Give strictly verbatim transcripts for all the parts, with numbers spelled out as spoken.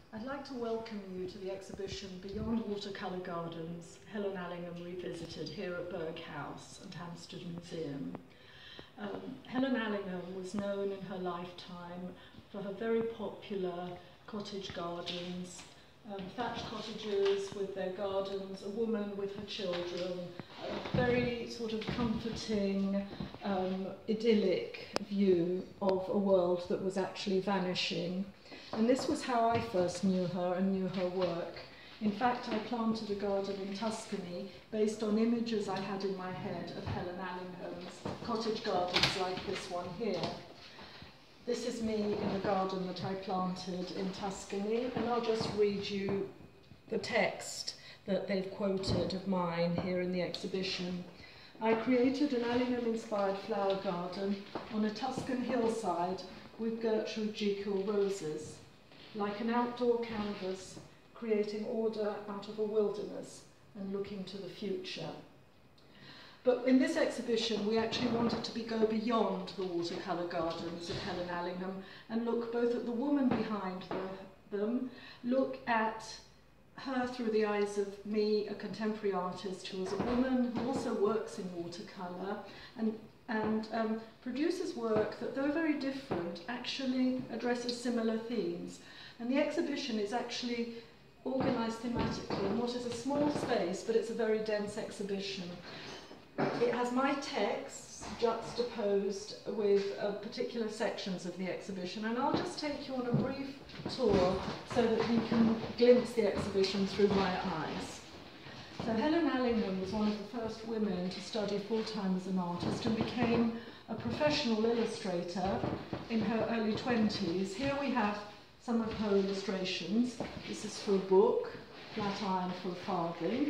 I'd like to welcome you to the exhibition Beyond Watercolour Gardens, Helen Allingham Revisited, here at Berg House and Hampstead Museum. Um, Helen Allingham was known in her lifetime for her very popular cottage gardens, um, thatched cottages with their gardens, a woman with her children, a very sort of comforting, um, idyllic view of a world that was actually vanishing. And this was how I first knew her and knew her work. In fact, I planted a garden in Tuscany based on images I had in my head of Helen Allingham's cottage gardens like this one here. This is me in the garden that I planted in Tuscany, and I'll just read you the text that they've quoted of mine here in the exhibition. I created an Allingham-inspired flower garden on a Tuscan hillside with Gertrude Jekyll roses, like an outdoor canvas, creating order out of a wilderness and looking to the future. But in this exhibition, we actually wanted to be, go beyond the watercolour gardens of Helen Allingham and look both at the woman behind the, them, look at her through the eyes of me, a contemporary artist who is a woman who also works in watercolour and and um, produces work that, though very different, actually addresses similar themes. And the exhibition is actually organised thematically in what is a small space, but it's a very dense exhibition. It has my texts juxtaposed with uh, particular sections of the exhibition, and I'll just take you on a brief tour so that we can glimpse the exhibition through my eyes. So Helen Allingham was one of the first women to study full-time as an artist and became a professional illustrator in her early twenties. Here we have some of her illustrations. This is for a book, Flat Iron for a Farthing.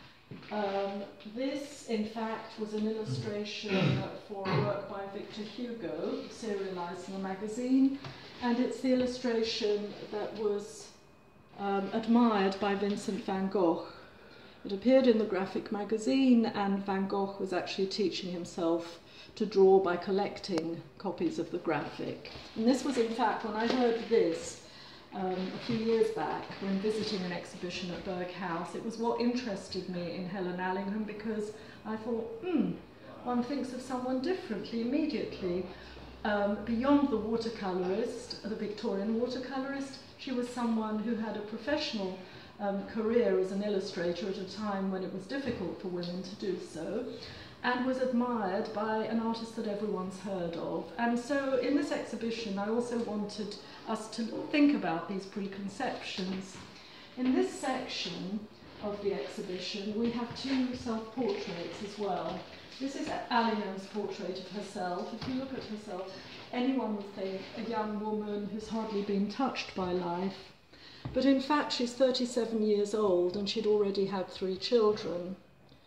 Um, this, in fact, was an illustration for a work by Victor Hugo, serialized in a magazine, and it's the illustration that was um, admired by Vincent van Gogh. It appeared in the Graphic magazine, and Van Gogh was actually teaching himself to draw by collecting copies of the Graphic. And this was, in fact, when I heard this um, a few years back, when visiting an exhibition at Berg House, it was what interested me in Helen Allingham, because I thought, hmm, one thinks of someone differently immediately. Um, beyond the watercolourist, the Victorian watercolourist, she was someone who had a professional Um, career as an illustrator at a time when it was difficult for women to do so, and was admired by an artist that everyone's heard of. And so in this exhibition I also wanted us to think about these preconceptions. In this section of the exhibition we have two self-portraits as well. This is Allingham's portrait of herself. If you look at herself, anyone would think a young woman who's hardly been touched by life. But in fact, she's thirty-seven years old and she'd already had three children.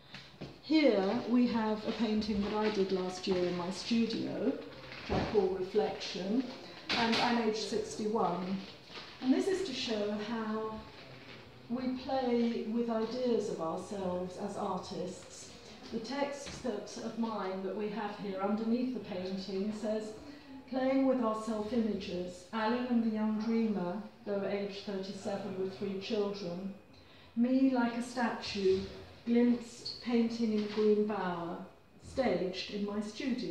Here we have a painting that I did last year in my studio, which I call Reflection, and I'm age sixty-one. And this is to show how we play with ideas of ourselves as artists. The text that, of mine that we have here underneath the painting says, playing with our self-images, Allingham the young dreamer, though aged thirty-seven with three children, me like a statue, glimpsed painting in a green bower, staged in my studio.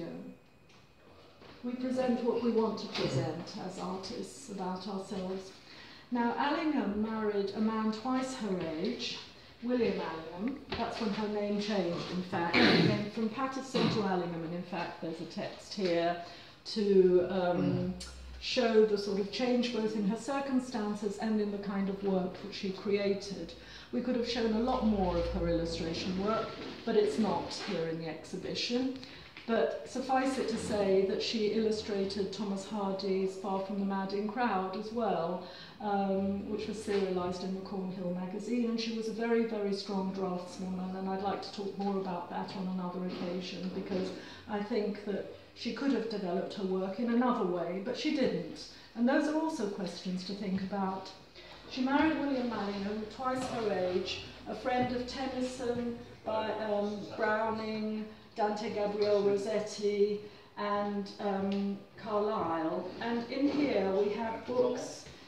We present what we want to present as artists about ourselves. Now, Allingham married a man twice her age, William Allingham. That's when her name changed, in fact. She went from Patterson to Allingham, and in fact there's a text here to um, show the sort of change both in her circumstances and in the kind of work that she created. We could have shown a lot more of her illustration work, but it's not here in the exhibition. But suffice it to say that she illustrated Thomas Hardy's Far from the Madding Crowd as well, um, which was serialised in the Cornhill magazine, and she was a very, very strong draftswoman, and I'd like to talk more about that on another occasion, because I think that she could have developed her work in another way, but she didn't. And those are also questions to think about. She married William Allingham, twice her age, a friend of Tennyson, by, um, Browning, Dante Gabriel Rossetti, and um, Carlyle. And in here we have books and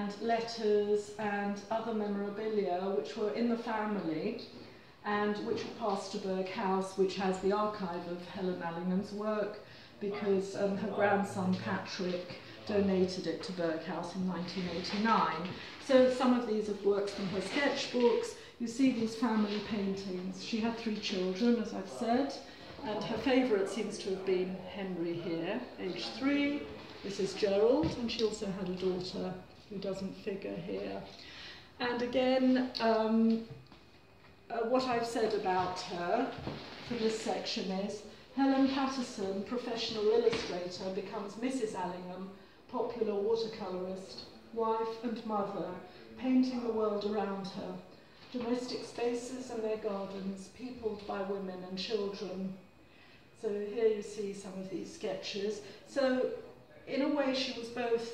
and letters and other memorabilia which were in the family and which were passed to Burgh House, which has the archive of Helen Allingham's work, because um, her grandson Patrick donated it to Burgh House in nineteen eighty-nine. So some of these are works from her sketchbooks. You see these family paintings. She had three children, as I've said, and her favourite seems to have been Henry here, aged three. This is Gerald, and she also had a daughter who doesn't figure here. And again, um, uh, what I've said about her for this section is Helen Patterson, professional illustrator, becomes Missus Allingham, popular watercolourist, wife and mother, painting the world around her, domestic spaces and their gardens, peopled by women and children. So here you see some of these sketches. So in a way she was both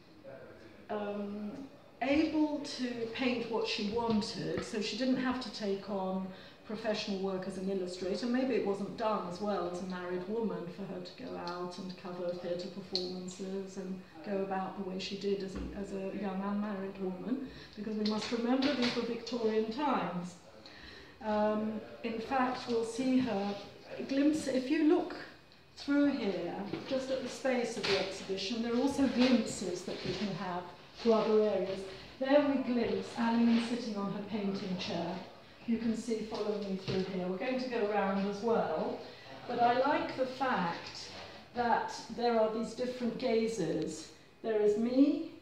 um, able to paint what she wanted, so she didn't have to take on professional work as an illustrator. Maybe it wasn't done as well as a married woman for her to go out and cover theatre performances and go about the way she did as a, as a young unmarried woman, because we must remember these were Victorian times. Um, in fact, we'll see her glimpse. If you look through here, just at the space of the exhibition, there are also glimpses that we can have to other areas. There we glimpse Allingham sitting on her painting chair. You can see, follow me through here. We're going to go around as well, but I like the fact that there are these different gazes. There is me,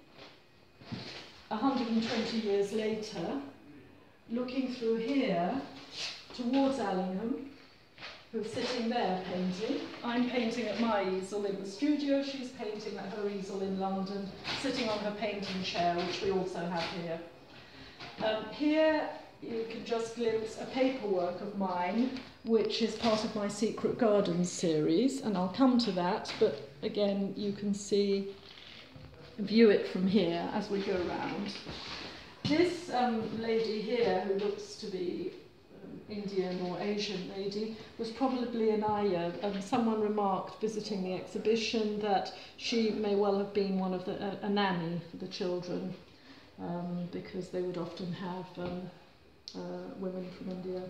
one hundred twenty years later, looking through here towards Allingham, who's sitting there painting. I'm painting at my easel in the studio. She's painting at her easel in London, sitting on her painting chair, which we also have here. Um, here, you can just glimpse a paperwork of mine, which is part of my Secret Gardens series, and I'll come to that, but again, you can see, view it from here as we go around. This um, lady here, who looks to be um, Indian or Asian lady, was probably an ayah. Um, someone remarked, visiting the exhibition, that she may well have been one of the, a, a nanny for the children, um, because they would often have um, Uh, women from India.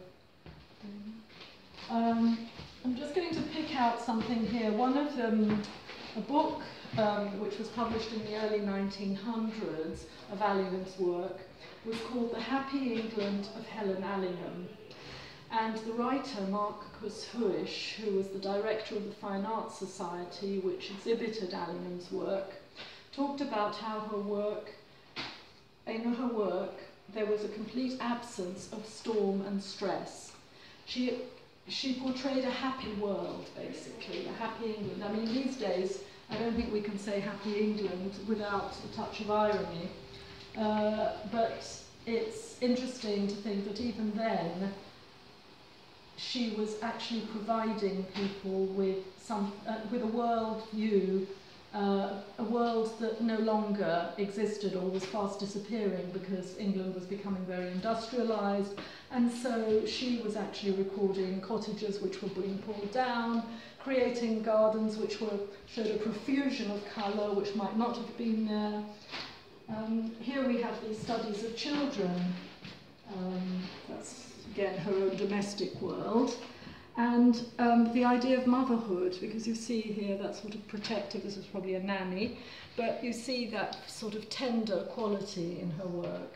Um, I'm just going to pick out something here. One of them, a book um, which was published in the early nineteen hundreds of Allingham's work, was called The Happy England of Helen Allingham. And the writer, Marcus Huish, who was the director of the Fine Arts Society, which exhibited Allingham's work, talked about how her work, in her work, there was a complete absence of storm and stress. She, she portrayed a happy world, basically, a happy England. I mean, these days, I don't think we can say happy England without a touch of irony. Uh, but it's interesting to think that even then, she was actually providing people with, some, uh, with a world view, Uh, a world that no longer existed or was fast disappearing because England was becoming very industrialised, and so she was actually recording cottages which were being pulled down, creating gardens which were, showed a profusion of colour which might not have been there. Um, here we have these studies of children. Um, that's again her own domestic world. And um, the idea of motherhood, because you see here that sort of protective, this is probably a nanny, but you see that sort of tender quality in her work.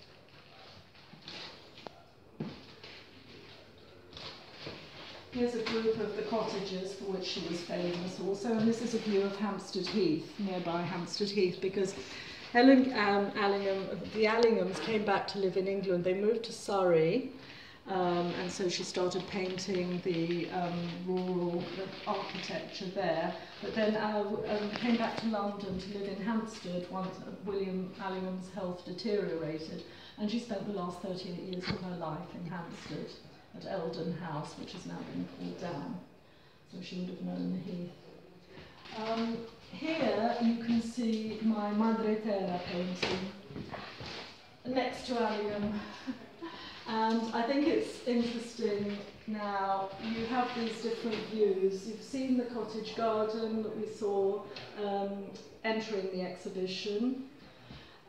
Here's a group of the cottages for which she was famous also, and this is a view of Hampstead Heath, nearby Hampstead Heath, because Helen um, Allingham, the Allinghams came back to live in England. They moved to Surrey, Um, and so she started painting the um, rural the architecture there, but then uh, um, came back to London to live in Hampstead once William Allingham's health deteriorated, and she spent the last thirty-eight years of her life in Hampstead at Eldon House, which has now been pulled down, so she would have known the Heath. Um, here you can see my Madre Terra painting next to Allingham. And I think it's interesting now, you have these different views. You've seen the cottage garden that we saw um, entering the exhibition.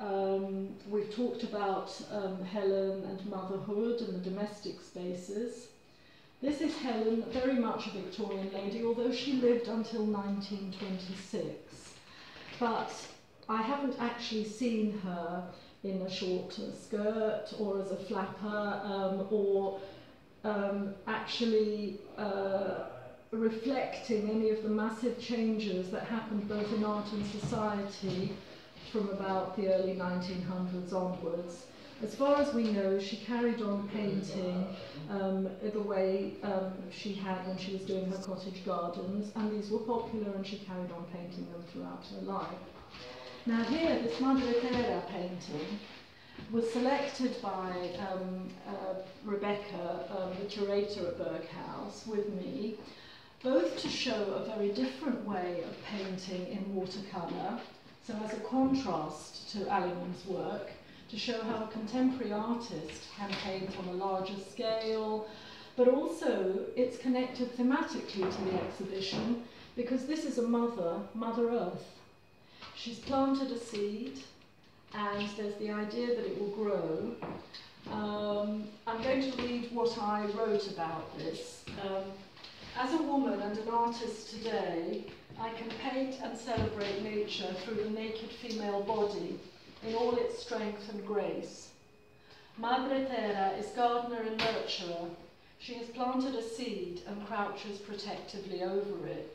Um, we've talked about um, Helen and motherhood and the domestic spaces. This is Helen, very much a Victorian lady, although she lived until nineteen twenty-six. But I haven't actually seen her in a short skirt or as a flapper um, or um, actually uh, reflecting any of the massive changes that happened both in art and society from about the early nineteen hundreds onwards. As far as we know, she carried on painting um, the way um, she had when she was doing her cottage gardens, and these were popular and she carried on painting them throughout her life. Now here, this Madre Terra painting was selected by um, uh, Rebecca, um, the curator at Berg House, with me, both to show a very different way of painting in watercolour, so as a contrast to Allingham's work, to show how a contemporary artist can paint on a larger scale, but also it's connected thematically to the exhibition because this is a mother, Mother Earth. She's planted a seed and there's the idea that it will grow. Um, I'm going to read what I wrote about this. Um, as a woman and an artist today, I can paint and celebrate nature through the naked female body in all its strength and grace. Madre Terra is gardener and nurturer. She has planted a seed and crouches protectively over it.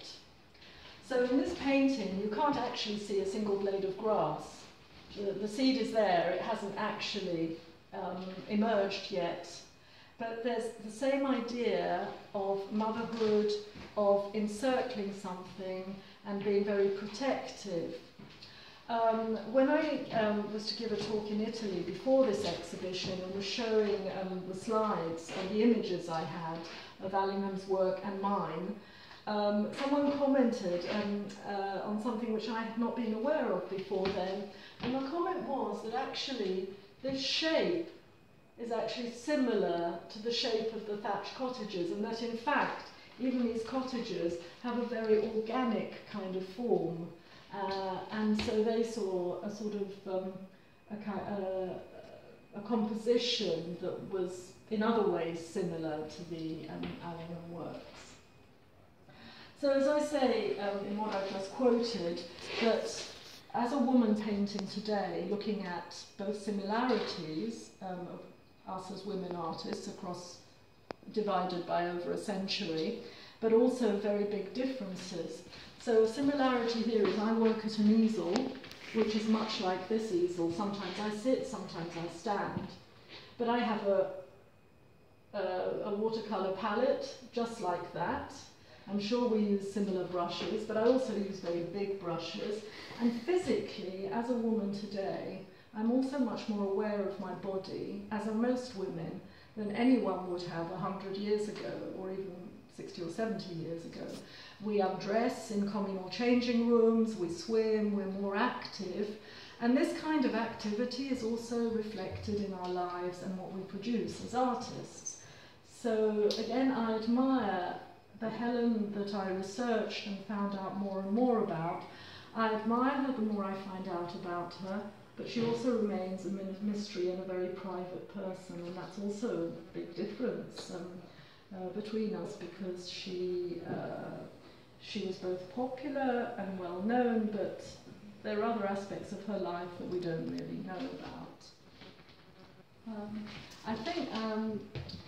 So in this painting, you can't actually see a single blade of grass. The, the seed is there, it hasn't actually um, emerged yet. But there's the same idea of motherhood, of encircling something and being very protective. Um, when I um, was to give a talk in Italy before this exhibition and was showing um, the slides and the images I had of Allingham's work and mine, um, someone commented um, uh, on something which I had not been aware of before then, and the comment was that actually this shape is actually similar to the shape of the thatched cottages, and that in fact even these cottages have a very organic kind of form. Uh, and so they saw a sort of um, a, uh, a composition that was in other ways similar to the um, Allingham works. So as I say um, in what I've just quoted, that as a woman painting today, looking at both similarities um, of us as women artists across, divided by over a century, but also very big differences. So a similarity here is I work at an easel, which is much like this easel. Sometimes I sit, sometimes I stand. But I have a, a, a watercolour palette, just like that. I'm sure we use similar brushes, but I also use very big brushes. And physically, as a woman today, I'm also much more aware of my body, as are most women, than anyone would have a hundred years ago, or even sixty or seventy years ago. We undress in communal changing rooms, we swim, we're more active, and this kind of activity is also reflected in our lives and what we produce as artists. So again, I admire the Helen that I researched and found out more and more about. I admire her the more I find out about her, but she also remains a mystery and a very private person, and that's also a big difference um, uh, between us, because she uh, she was both popular and well known, but there are other aspects of her life that we don't really know about. Um, I think um,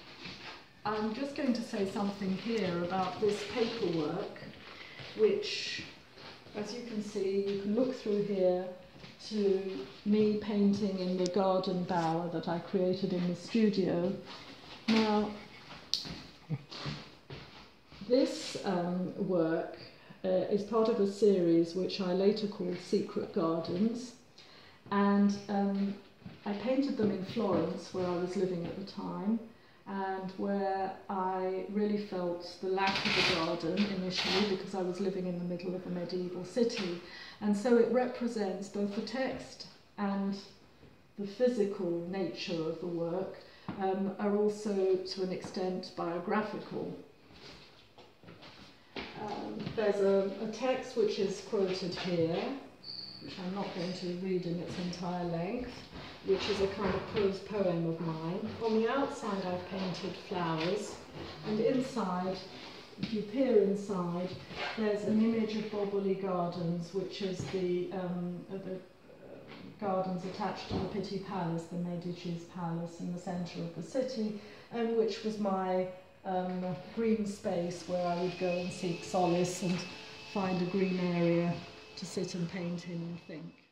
I'm just going to say something here about this paperwork, which, as you can see, you can look through here to me painting in the garden bower that I created in the studio. Now, this um, work uh, is part of a series which I later called Secret Gardens, and um, I painted them in Florence, where I was living at the time, and where I really felt the lack of a garden initially, because I was living in the middle of a medieval city. And so it represents both the text and the physical nature of the work um, are also, to an extent, biographical. Um, there's a, a text which is quoted here, which I'm not going to read in its entire length, which is a kind of prose poem of mine. On the outside I've painted flowers, and inside, if you peer inside, there's an image of Boboli Gardens, which is the, um, uh, the uh, gardens attached to the Pitti Palace, the Medici's palace in the centre of the city, and which was my um, green space where I would go and seek solace and find a green area to sit and paint in and think.